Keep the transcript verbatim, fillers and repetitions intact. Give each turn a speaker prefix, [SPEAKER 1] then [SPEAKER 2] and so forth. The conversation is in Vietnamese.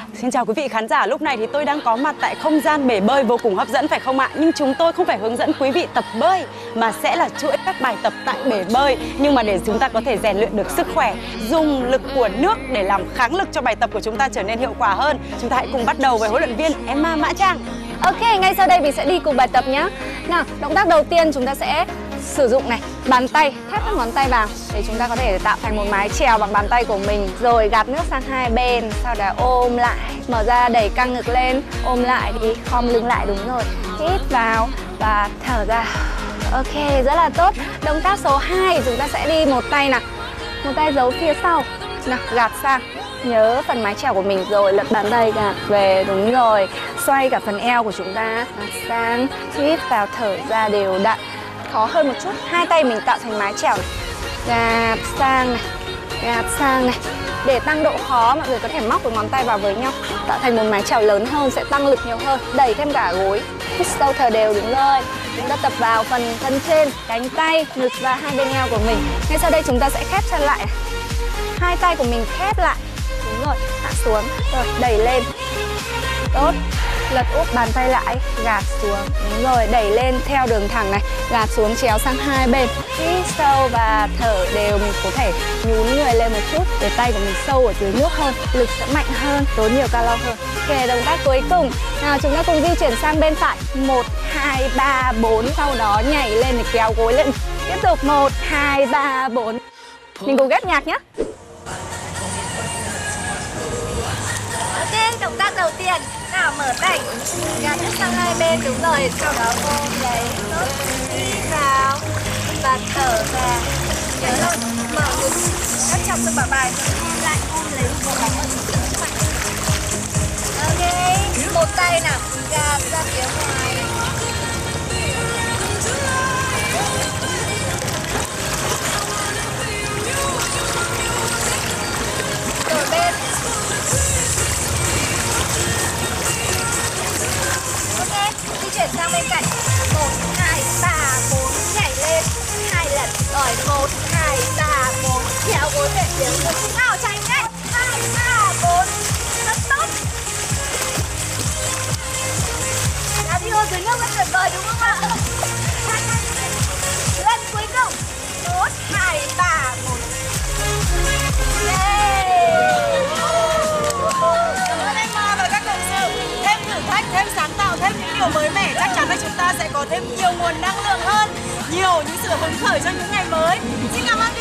[SPEAKER 1] Xin chào quý vị khán giả, lúc này thì tôi đang có mặt tại không gian bể bơi vô cùng hấp dẫn phải không ạ? Nhưng chúng tôi không phải hướng dẫn quý vị tập bơi mà sẽ là chuỗi các bài tập tại bể bơi. Nhưng mà để chúng ta có thể rèn luyện được sức khỏe, dùng lực của nước để làm kháng lực cho bài tập của chúng ta trở nên hiệu quả hơn. Chúng ta hãy cùng bắt đầu với huấn luyện viên Emma Mã Trang.
[SPEAKER 2] Ok, ngay sau đây mình sẽ đi cùng bài tập nhé. Nào, động tác đầu tiên chúng ta sẽ sử dụng này, bàn tay, thép các ngón tay vào để chúng ta có thể tạo thành một mái chèo bằng bàn tay của mình. Rồi gạt nước sang hai bên, sau đó ôm lại, mở ra đẩy căng ngực lên, ôm lại đi, khom lưng lại, đúng rồi. Hít vào và thở ra. Ok, rất là tốt. Động tác số hai chúng ta sẽ đi một tay nào, một tay giấu phía sau. Nào, gạt sang. Nhớ phần mái chèo của mình rồi, lật bàn tay gạt về, đúng rồi. Xoay cả phần eo của chúng ta, gạt sang, hít vào thở ra đều đặn. Khó hơn một chút, hai tay mình tạo thành mái chèo này. Gạt sang này, gạt sang này. Để tăng độ khó, mọi người có thể móc với ngón tay vào với nhau, tạo thành một mái chèo lớn hơn, sẽ tăng lực nhiều hơn. Đẩy thêm cả gối, hít sâu thở đều, đúng rồi. Chúng ta tập vào phần thân trên, cánh tay, ngực và hai bên eo của mình. Ngay sau đây chúng ta sẽ khép chân lại. Hai tay của mình khép lại, đúng rồi, hạ xuống, rồi đẩy lên. Tốt, lật úp bàn tay lại, gạt xuống, đúng rồi, đẩy lên theo đường thẳng này, gạt xuống chéo sang hai bên. Hít sâu và thở đều, mình có thể nhún người lên một chút để tay của mình sâu ở dưới nước hơn, lực sẽ mạnh hơn, tốn nhiều calo hơn. Ok, động tác cuối cùng. Nào, chúng ta cùng di chuyển sang bên phải. Một, hai, ba, bốn. Sau đó nhảy lên để kéo gối lên. Tiếp tục một, hai, ba, bốn. Mình cùng ghép nhạc nhé.
[SPEAKER 3] Ok, động tác đầu tiên. Nào, mở tay, gạt nước sang hai bên, đúng rồi. Sau đó ôm lấy, tốt, hít vào và thở ra. Nhớ là mở ngực, rất chặt cho bả bài, ôm lại, ôm lấy một bóng mạnh. Ok, một tay nào, gạt ra phía ngoài. Đổi bên. Ok, di chuyển sang bên cạnh. Một, hai, ba, bốn, nhảy lên. Hai lần. Rồi, một, hai, ba, bốn. Kéo gối về phía ngực. Nào, chạy nhanh. Hai, ba, bốn. Rất tốt. Cardio dưới nước rất tuyệt vời đúng không ạ? Lên cuối cùng. Một, hai, ba, bốn.
[SPEAKER 1] Cảm ơn Emma và các cộng sự. Thêm thử thách, thêm sáng tạo, thêm những điều mới mẻ, chắc chắn là chúng ta sẽ có thêm nhiều nguồn năng lượng hơn, nhiều những sự hứng khởi cho những ngày mới. Xin cảm ơn